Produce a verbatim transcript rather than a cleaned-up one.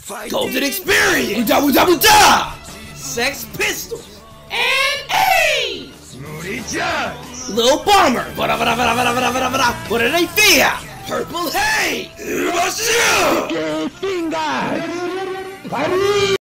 Golden Experience! Double double da! Sex Pistols! And A! Moody Judge! Lil Bomber! Vada vada vada vada vada vada vada! What do they fear? Purple Haze! What's you? ¡Qué pingas!